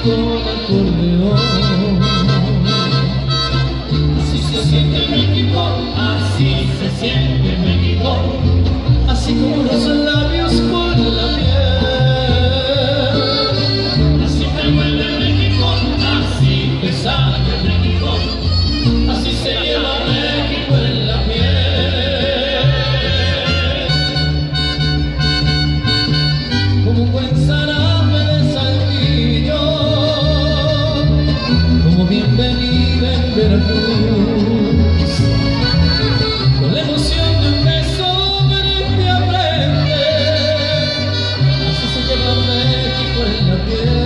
con acordeón. Así se siente México, así se siente México, así como los labios por la piel. Así me huele México, así me sabe México, así se lleva México en la piel. Como un buen zarape de Saltillo, como bienvenida en Veracruz, con la emoción de un beso frente a frente, así se lleva México en la piel.